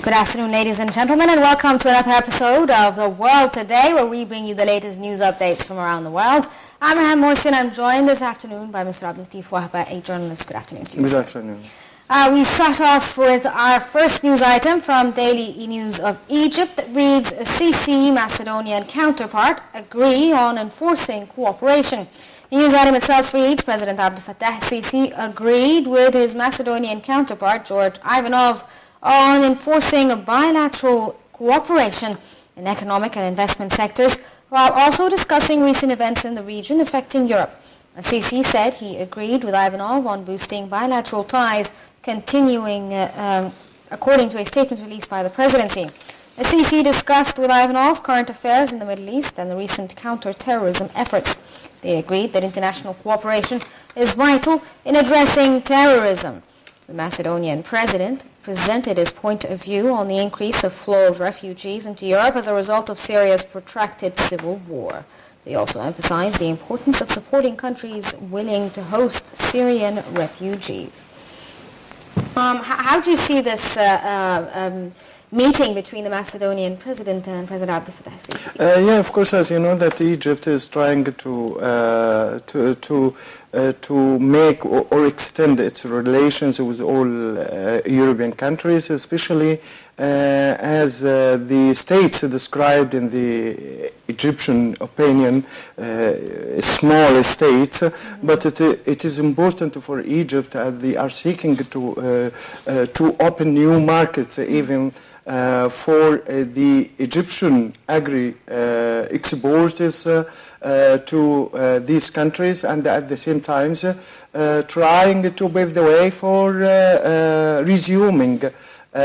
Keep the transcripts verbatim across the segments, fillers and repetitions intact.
Good afternoon, ladies and gentlemen, and welcome to another episode of The World Today, where we bring you the latest news updates from around the world. I'm Rehan Morsin. I'm joined this afternoon by Mister abdellatif Wahba, a journalist. Good afternoon to you. Good sir. afternoon. Uh, we start off with our first news item from Daily E-News of Egypt that reads, Sisi, Macedonian counterpart, agree on enforcing cooperation. The news item itself reads, President Abdel Fattah Sisi agreed with his Macedonian counterpart, George Ivanov, on enforcing a bilateral cooperation in economic and investment sectors, while also discussing recent events in the region affecting Europe. Sisi said he agreed with Ivanov on boosting bilateral ties, continuing uh, um, according to a statement released by the presidency. Sisi discussed with Ivanov current affairs in the Middle East and the recent counter-terrorism efforts. They agreed that international cooperation is vital in addressing terrorism. The Macedonian president presented his point of view on the increase of flow of refugees into Europe as a result of Syria's protracted civil war. They also emphasized the importance of supporting countries willing to host Syrian refugees. Um, how, how do you see this uh, uh, um, meeting between the Macedonian president and President Abdel Fattah Sisi? Uh, yeah, of course, as you know, that Egypt is trying to uh, to to uh, to make or, or extend its relations with all uh, European countries, especially uh, as uh, the states described in the Egyptian opinion, uh, small states. Mm-hmm. But it, it is important for Egypt as they are seeking to uh, uh, to open new markets, even. Uh, for uh, the Egyptian agri uh, exporters uh, uh, to uh, these countries, and at the same time uh, trying to pave the way for uh, uh, resuming uh,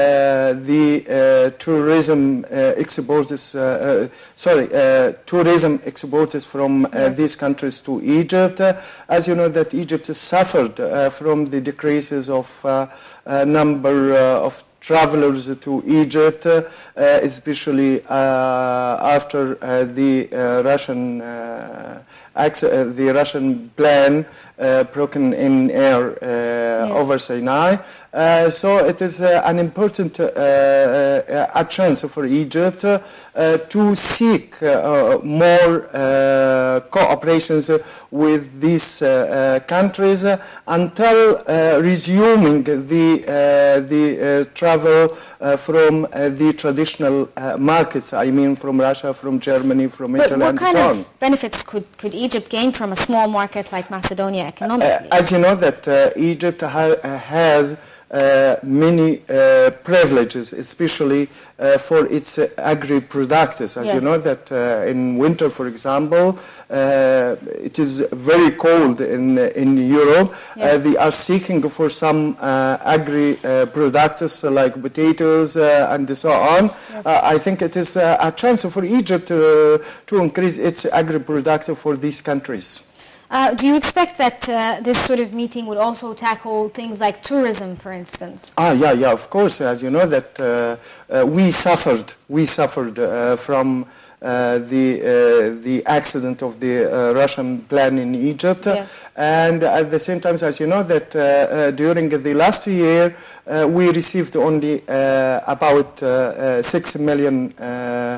the uh, tourism uh, exporters, uh, uh, sorry, uh, tourism exporters from uh, yes. these countries to Egypt. Uh, as you know, that Egypt suffered uh, from the decreases of uh, uh, number uh, of travelers to Egypt, uh, especially uh, after uh, the uh, Russian uh, uh, the Russian plane uh, broken in air uh, yes. over Sinai. Uh, so it is uh, an important uh, uh, a chance for Egypt uh, to seek uh, more uh, cooperations with these uh, uh, countries uh, until uh, resuming the uh, the uh, travel uh, from uh, the traditional uh, markets. I mean, from Russia, from Germany, from but Italy, and so on. What kind of benefits could could Egypt gain from a small market like Macedonia economically? Uh, as you know, that uh, Egypt ha has Uh, many uh, privileges, especially uh, for its uh, agri-products. As yes. you know, that uh, in winter, for example, uh, it is very cold in in Europe. Yes. Uh, they are seeking for some uh, agri-products uh, like potatoes uh, and so on. Yes. Uh, I think it is uh, a chance for Egypt uh, to increase its agri-product for these countries. Uh, do you expect that uh, this sort of meeting would also tackle things like tourism, for instance? Ah, yeah, yeah, of course. As you know, that uh, uh, we suffered, we suffered uh, from uh, the uh, the accident of the uh, Russian plane in Egypt, yes. and at the same time, as you know, that uh, uh, during the last year uh, we received only uh, about uh, uh, six million. Uh,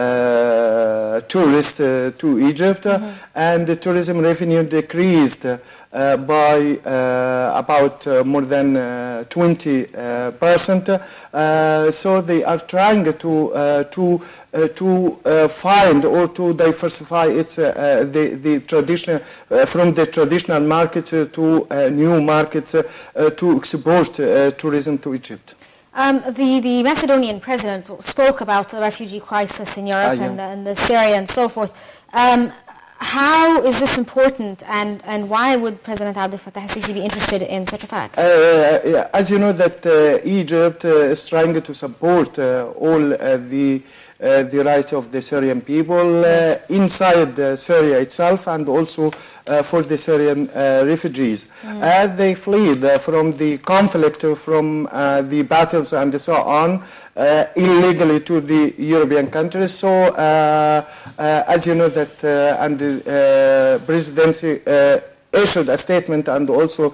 Uh, tourists uh, to Egypt, mm-hmm. and the tourism revenue decreased uh, by uh, about uh, more than uh, twenty percent. Uh, uh, so they are trying to uh, to uh, to uh, find or to diversify its uh, uh, the the traditional uh, from the traditional markets uh, to uh, new markets uh, uh, to export uh, tourism to Egypt. Um, the, the Macedonian president spoke about the refugee crisis in Europe ah, yeah. and, and the Syria and so forth. Um, how is this important, and, and why would President Abdel Fattah Sisi be interested in such a fact? Uh, yeah, as you know, that uh, Egypt uh, is trying to support uh, all uh, the Uh, the rights of the Syrian people uh, yes. inside uh, Syria itself, and also uh, for the Syrian uh, refugees. Mm. As they fled uh, from the conflict, uh, from uh, the battles and so on, uh, illegally to the European countries. So, uh, uh, as you know, that uh, and the uh, presidency uh, issued a statement, and also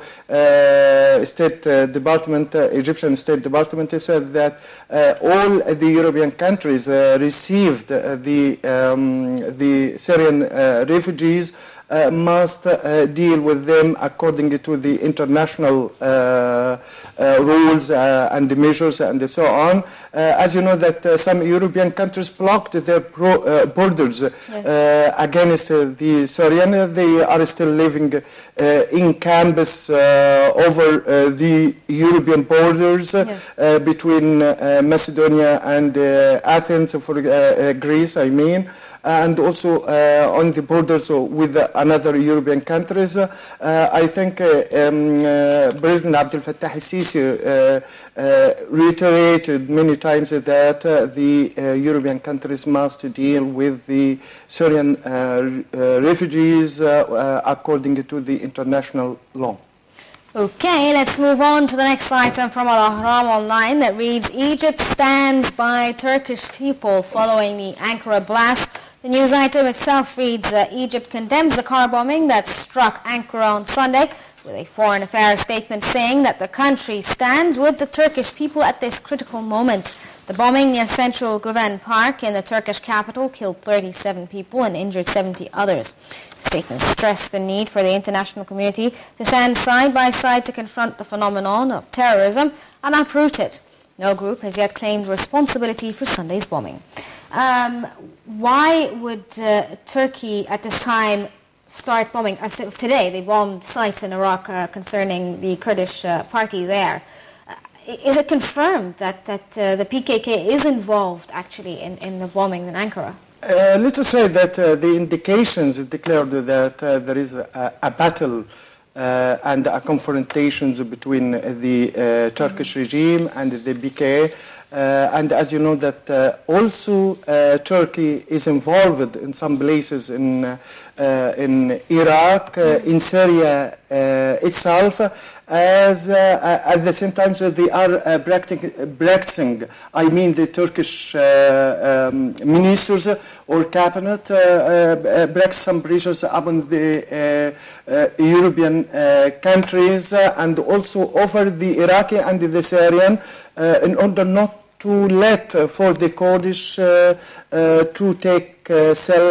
uh, State uh, Department, uh, Egyptian State Department said that uh, all the European countries uh, received uh, the, um, the Syrian uh, refugees Uh, must uh, deal with them according to the international uh, uh, rules uh, and the measures and so on. Uh, as you know that uh, some European countries blocked their pro, uh, borders yes. uh, against uh, the Syrian. They are still living uh, in camps uh, over uh, the European borders yes. uh, between uh, Macedonia and uh, Athens, for uh, uh, Greece, I mean. And also uh, on the borders with uh, another European countries. Uh, I think uh, um, uh, President Abdel Fattah al-Sisi uh, uh, reiterated many times that uh, the uh, European countries must deal with the Syrian uh, uh, refugees uh, uh, according to the international law. Okay, let's move on to the next item from Al-Ahram Online that reads, Egypt stands by Turkish people following the Ankara blast. The news item itself reads, uh, Egypt condemns the car bombing that struck Ankara on Sunday, with a foreign affairs statement saying that the country stands with the Turkish people at this critical moment. The bombing near Central Guven Park in the Turkish capital killed thirty-seven people and injured seventy others. The statement stressed the need for the international community to stand side by side to confront the phenomenon of terrorism and uproot it. No group has yet claimed responsibility for Sunday's bombing. Um, why would uh, Turkey at this time start bombing? As of today, they bombed sites in Iraq uh, concerning the Kurdish uh, party there. Uh, is it confirmed that, that uh, the P K K is involved actually in, in the bombing in Ankara? Uh, let us say that uh, the indications declared that uh, there is a, a battle uh, and a confrontations between the uh, Turkish regime and the P K K. Uh, and as you know that uh, also uh, Turkey is involved in some places in, uh, uh, in Iraq, uh, in Syria uh, itself, as uh, at the same time so they are uh, practicing, I mean the Turkish uh, um, ministers or cabinet uh, uh, practice some pressures upon the uh, uh, European uh, countries uh, and also over the Iraqi and the Syrian uh, in order not to let uh, for the Kurdish uh, uh, to take uh,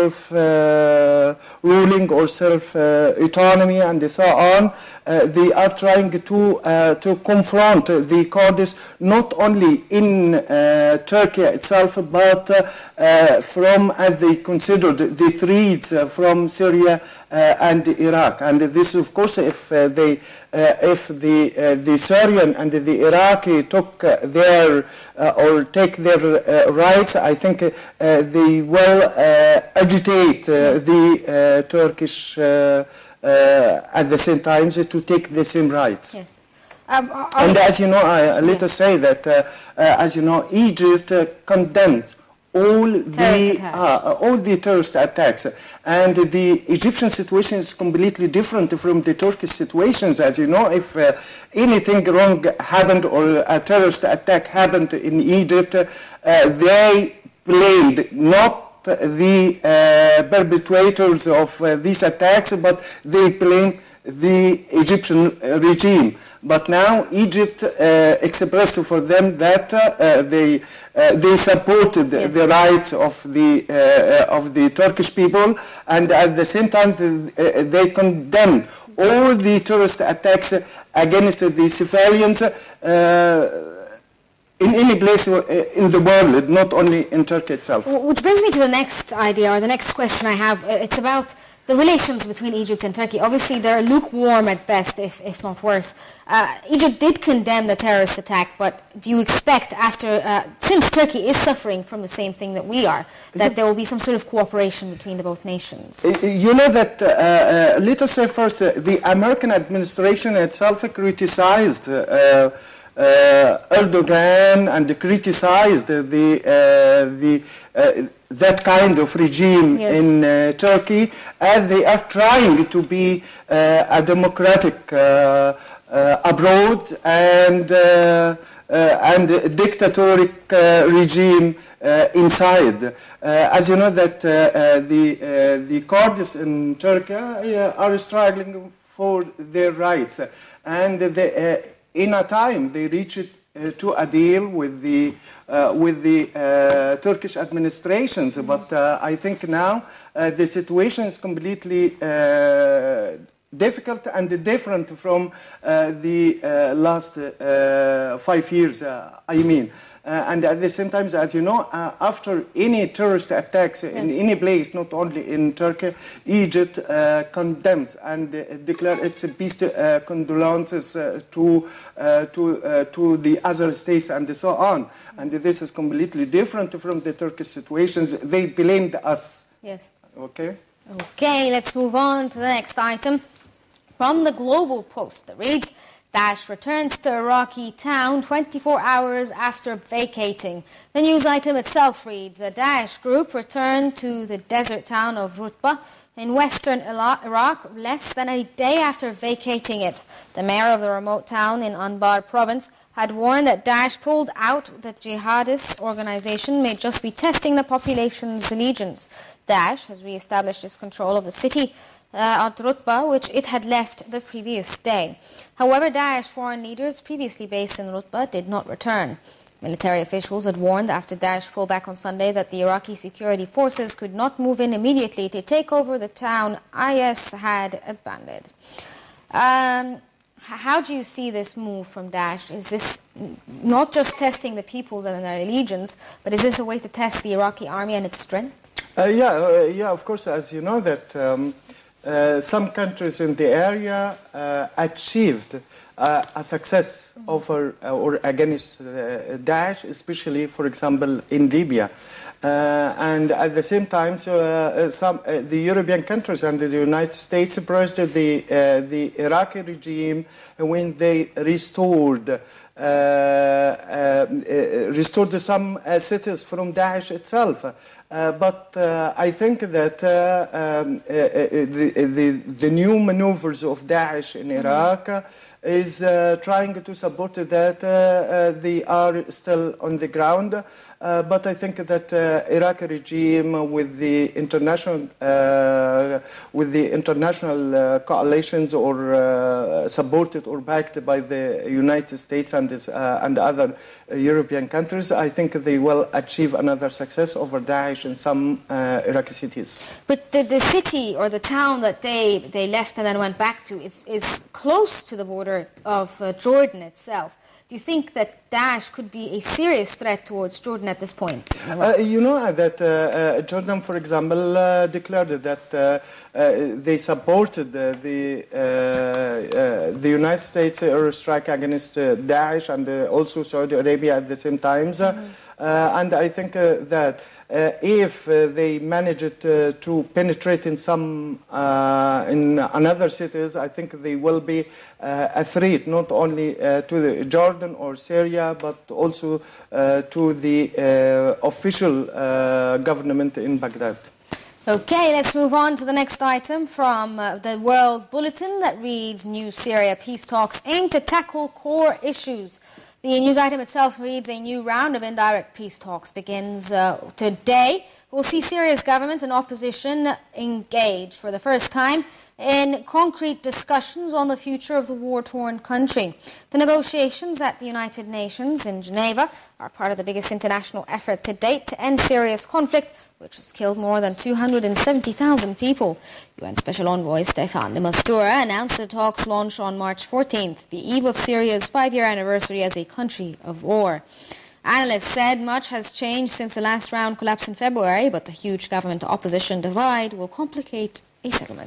self-ruling uh, or self-autonomy uh, and so on. Uh, they are trying to, uh, to confront the Kurdish not only in uh, Turkey itself, but uh, uh, from, as they considered, the threats uh, from Syria uh, and Iraq. And this, of course, if uh, they Uh, if the, uh, the Syrian and the Iraqi took uh, their uh, or take their uh, rights, I think uh, they will uh, agitate uh, the uh, Turkish uh, uh, at the same time to take the same rights. Yes. Um, and as you know, I, let us say that, uh, uh, as you know, Egypt uh, condemns all the uh, all the terrorist attacks, and the Egyptian situation is completely different from the Turkish situations. As you know, if uh, anything wrong happened or a terrorist attack happened in Egypt, uh, they blamed not the uh, perpetrators of uh, these attacks, but they blamed the Egyptian regime. But now Egypt uh, expressed for them that uh, they uh, they supported yes. the right of the uh, of the Turkish people, and at the same time they, uh, they condemned all the terrorist attacks against the civilians uh, in any place in the world, not only in Turkey itself. Which brings me to the next idea, or the next question I have. It's about the relations between Egypt and Turkey. Obviously, they're lukewarm at best, if, if not worse. Uh, Egypt did condemn the terrorist attack, but do you expect after, uh, since Turkey is suffering from the same thing that we are, that there will be some sort of cooperation between the both nations? You know that, uh, uh, let us say first, uh, the American administration itself criticized uh, uh, Erdogan and criticized the, uh, the uh, that kind of regime yes. in uh, Turkey, and they are trying to be uh, a democratic uh, uh, abroad and uh, uh, and a dictatorial uh, regime uh, inside. Uh, as you know that uh, uh, the uh, the Kurds in Turkey uh, are struggling for their rights. And they, uh, in a time, they reached uh, to a deal with the, uh, with the uh, Turkish administrations. Mm-hmm. But uh, I think now uh, the situation is completely uh, difficult and different from uh, the uh, last uh, five years, uh, I mean. Uh, and at the same time, as you know, uh, after any terrorist attacks yes. in any place, not only in Turkey, Egypt uh, condemns and uh, declares its peace uh, condolences uh, to uh, to uh, to the other states and so on. And this is completely different from the Turkish situations. They blamed us. Yes. Okay. Okay. Let's move on to the next item from the Global Post that reads, Daesh returns to Iraqi town twenty-four hours after vacating. The news item itself reads, a Daesh group returned to the desert town of Rutba in western Iraq less than a day after vacating it. The mayor of the remote town in Anbar province had warned that Daesh pulled out. The jihadist organization may just be testing the population's allegiance. Daesh has re-established its control of the city Uh, at Rutba, which it had left the previous day. However, Daesh foreign leaders previously based in Rutba did not return. Military officials had warned after Daesh pulled back on Sunday that the Iraqi security forces could not move in immediately to take over the town I S had abandoned. Um, how do you see this move from Daesh? Is this not just testing the peoples and their allegiance, but is this a way to test the Iraqi army and its strength? Uh, yeah, uh, yeah, of course, as you know that um, Uh, some countries in the area uh, achieved uh, a success mm-hmm. over uh, or against uh, Daesh, especially, for example, in Libya. Uh, and at the same time, so, uh, some, uh, the European countries and the United States praised the, uh, the Iraqi regime when they restored Uh, uh, restored some uh, cities from Daesh itself. Uh, but uh, I think that uh, um, uh, the, the, the new maneuvers of Daesh in Iraq uh, is uh, trying to support that uh, uh, they are still on the ground. Uh, but I think that uh, Iraqi regime with the international uh, with the international uh, coalitions or uh, supported or backed by the United States and this, uh, and other uh, European countries, I think they will achieve another success over Daesh in some uh, Iraqi cities. But the, the city or the town that they, they left and then went back to is, is close to the border of uh, Jordan itself. Do you think that Daesh could be a serious threat towards Jordan at this point? Uh, you know uh, that uh, uh, Jordan, for example, uh, declared that uh, uh, they supported uh, the uh, uh, the United States airstrike against uh, Daesh and uh, also Saudi Arabia at the same time. Mm-hmm. Uh, and I think uh, that uh, if uh, they managed uh, to penetrate in some uh, in another cities, I think they will be uh, a threat not only uh, to the Jordan or Syria, but also uh, to the uh, official uh, government in Baghdad. Okay, let's move on to the next item from uh, the World Bulletin that reads, New Syria peace talks aim to tackle core issues. The news item itself reads, a new round of indirect peace talks begins uh, today. We'll see Syria's government and opposition engage for the first time in concrete discussions on the future of the war-torn country. The negotiations at the United Nations in Geneva are part of the biggest international effort to date to end Syria's conflict, which has killed more than two hundred seventy thousand people. U N Special Envoy Stefan de Mistura announced the talks launch on March fourteenth, the eve of Syria's five-year anniversary as a country of war. Analysts said much has changed since the last round collapsed in February, but the huge government-opposition divide will complicate a settlement.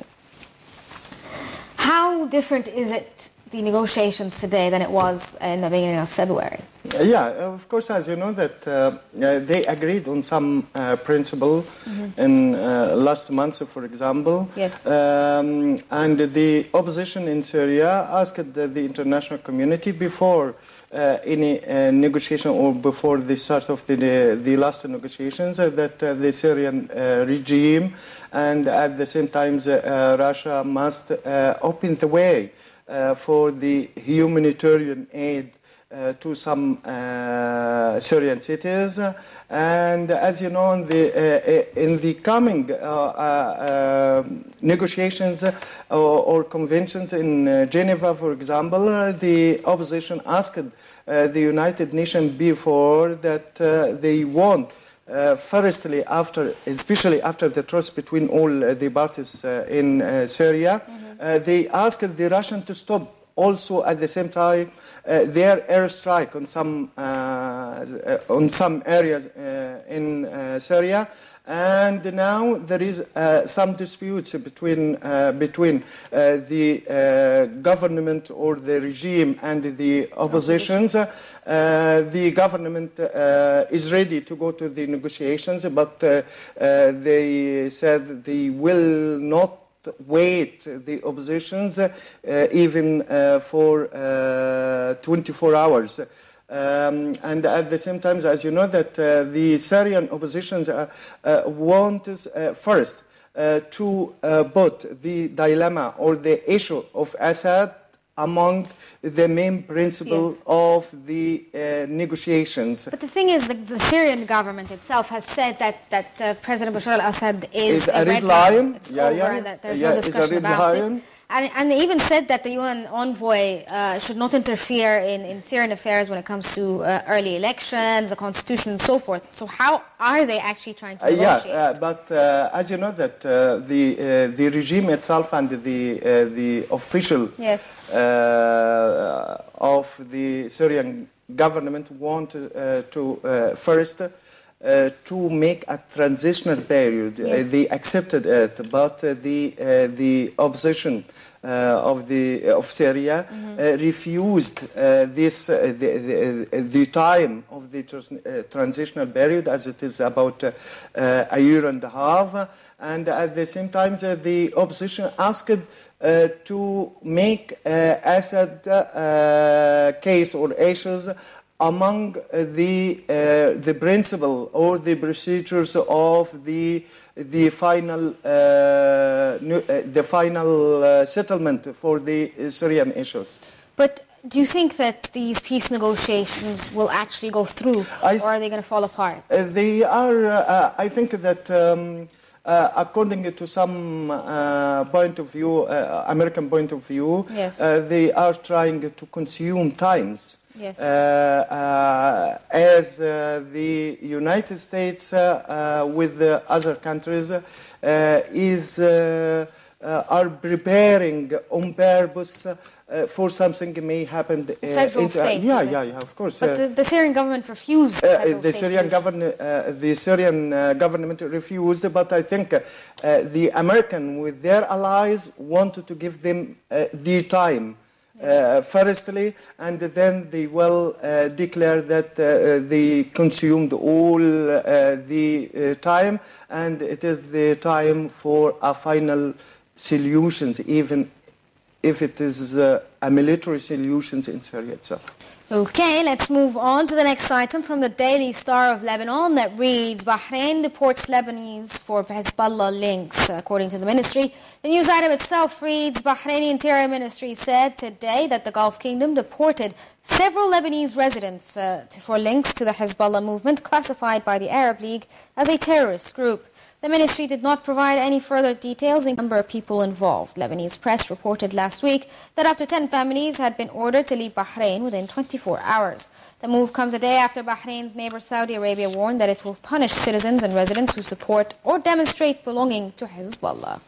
How different is it, the negotiations today, than it was in the beginning of February? Uh, yeah, of course, as you know, that uh, uh, they agreed on some uh, principle mm-hmm. in uh, last month, for example. Yes. Um, and the opposition in Syria asked the, the international community before uh, any uh, negotiation or before the start of the, the, the last negotiations uh, that uh, the Syrian uh, regime and at the same time uh, Russia must uh, open the way uh, for the humanitarian aid uh, to some uh, Syrian cities. And as you know, in the, uh, in the coming uh, uh, negotiations or, or conventions in uh, Geneva, for example, uh, the opposition asked uh, the United Nations before that uh, they want, uh, firstly, after, especially after the truce between all uh, the parties uh, in uh, Syria, mm-hmm. uh, they asked the Russians to stop also at the same time uh, their airstrike on some uh, uh, on some areas uh, in uh, Syria, and now there is uh, some disputes between uh, between uh, the uh, government or the regime and the oppositions. Uh, the government uh, is ready to go to the negotiations, but uh, uh, they said they will not wait the oppositions uh, even uh, for uh, twenty-four hours. Um, and at the same time, as you know, that uh, the Syrian oppositions uh, uh, want uh, first uh, to uh, put the dilemma or the issue of Assad among the main principle yes. of the uh, negotiations. But the thing is, the, the Syrian government itself has said that, that uh, President Bashar al-Assad is it's a, a red lion. lion. It's yeah, over, yeah. and that there's yeah, no discussion about lion. it. And, and they even said that the U N envoy uh, should not interfere in, in Syrian affairs when it comes to uh, early elections, the constitution, and so forth. So how are they actually trying to negotiate? Uh, yeah, uh, but uh, as you know, that uh, the uh, the regime itself and the uh, the official yes. uh, of the Syrian government want uh, to uh, first. Uh, to make a transitional period. Yes. Uh, they accepted it, but uh, the uh, the opposition uh, of the of Syria mm-hmm. uh, refused uh, this uh, the, the the time of the trans uh, transitional period, as it is about uh, uh, a year and a half, and at the same time uh, the opposition asked uh, to make uh, Assad uh, case or issues among the uh, the principle or the procedures of the the final uh, new, uh, the final uh, settlement for the Syrian issues. But do you think that these peace negotiations will actually go through, I, or are they going to fall apart? Uh, they are. Uh, I think that. Um, Uh, according to some uh, point of view, uh, American point of view, yes. uh, they are trying to consume times. Yes. Uh, uh, as uh, the United States, uh, uh, with the other countries, uh, is uh, uh, are preparing on purpose. Uh, for something may happen. Uh, federal state. Yeah, yeah, yeah, of course. But uh, the, the Syrian government refused. The, uh, the Syrian government, uh, the Syrian uh, government refused. But I think uh, the American, with their allies, wanted to give them uh, the time. Uh, firstly, and then they will uh, declare that uh, they consumed all uh, the uh, time, and it is the time for a final solutions, even if it is uh, a military solutions in Syria itself. Okay, let's move on to the next item from the Daily Star of Lebanon that reads, Bahrain deports Lebanese for Hezbollah links, according to the ministry. The news item itself reads, Bahraini Interior Ministry said today that the Gulf Kingdom deported several Lebanese residents uh, to, for links to the Hezbollah movement, classified by the Arab League as a terrorist group. The ministry did not provide any further details in the number of people involved. Lebanese press reported last week that up to ten families had been ordered to leave Bahrain within twenty-four hours. The move comes a day after Bahrain's neighbor Saudi Arabia warned that it will punish citizens and residents who support or demonstrate belonging to Hezbollah.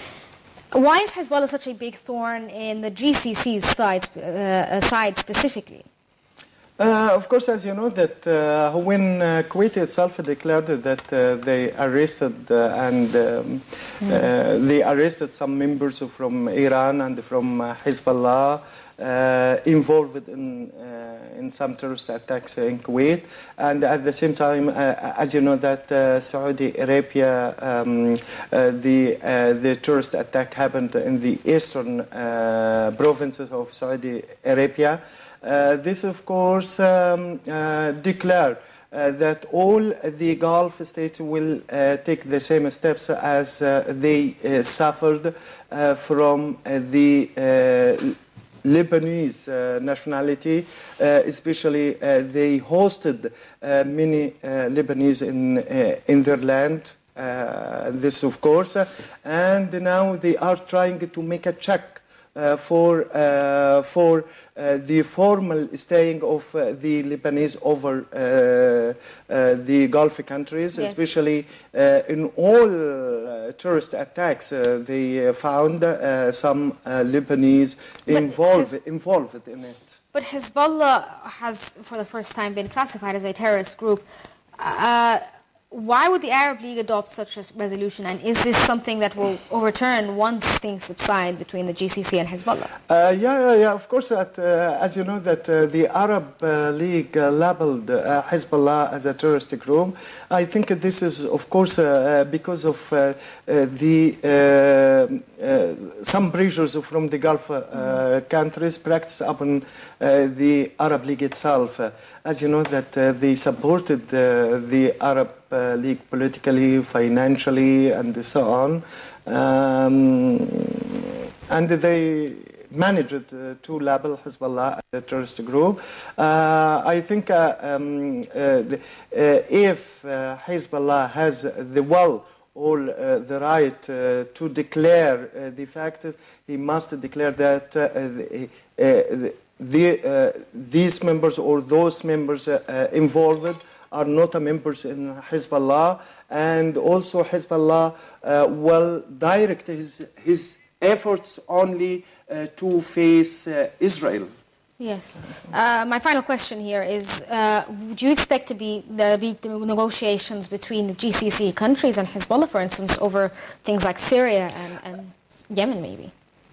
Why is Hezbollah such a big thorn in the G C C's side, uh, side specifically? Uh, of course, as you know, that uh, when uh, Kuwait itself declared that uh, they arrested uh, and um, mm. uh, they arrested some members from Iran and from uh, Hezbollah uh, involved in uh, in some terrorist attacks in Kuwait, and at the same time, uh, as you know, that uh, Saudi Arabia, um, uh, the uh, the terrorist attack happened in the eastern uh, provinces of Saudi Arabia. Uh, this, of course, um, uh, declare uh, that all the Gulf states will uh, take the same steps as uh, they uh, suffered uh, from uh, the uh, Lebanese uh, nationality, uh, especially uh, they hosted uh, many uh, Lebanese in, uh, in their land, uh, this of course, uh, and now they are trying to make a check uh, for, uh, for uh, the formal staying of uh, the Lebanese over uh, uh, the Gulf countries, yes. especially uh, in all uh, terrorist attacks. Uh, they found uh, some uh, Lebanese involved, involved in it. But Hezbollah has, for the first time, been classified as a terrorist group. Uh, Why would the Arab League adopt such a resolution, and is this something that will overturn once things subside between the G C C and Hezbollah? Uh, yeah, yeah, yeah, of course. That, uh, as you know, that uh, the Arab uh, League uh, labeled uh, Hezbollah as a terrorist group. I think this is, of course, uh, because of uh, uh, the uh, uh, some pressures from the Gulf uh, mm-hmm. countries practiced upon uh, the Arab League itself. Uh, as you know, that uh, they supported uh, the Arab Uh, League politically, financially, and so on, um, and they managed uh, to label Hezbollah as a terrorist group. Uh, I think uh, um, uh, the, uh, if uh, Hezbollah has the will or uh, the right uh, to declare uh, the fact, he must declare that uh, the, uh, the, uh, these members or those members uh, uh, involved are not members in Hezbollah, and also Hezbollah uh, will direct his, his efforts only uh, to face uh, Israel. Yes. Uh, my final question here is, uh, would you expect to be, there be negotiations between the G C C countries and Hezbollah, for instance, over things like Syria and, and Yemen, maybe?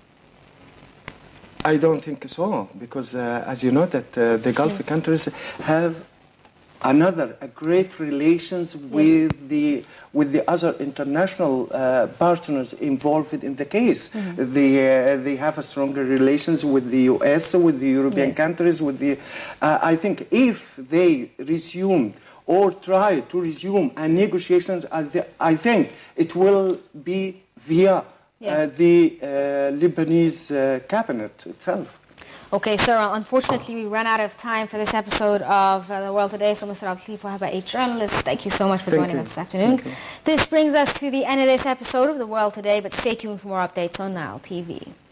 I don't think so, because uh, as you know that uh, the Gulf yes. countries have another a great relations with yes. the with the other international uh, partners involved in the case. Mm-hmm. They uh, they have a stronger relations with the U S, with the European yes. countries. With the uh, I think if they resume or try to resume a negotiations, I think it will be via yes. uh, the uh, Lebanese uh, cabinet itself. Okay, sir, unfortunately we ran out of time for this episode of uh, The World Today, so Mister Abdellatif, Wahba, a journalist, thank you so much for thank joining you. us this afternoon. This brings us to the end of this episode of The World Today, but stay tuned for more updates on Nile T V.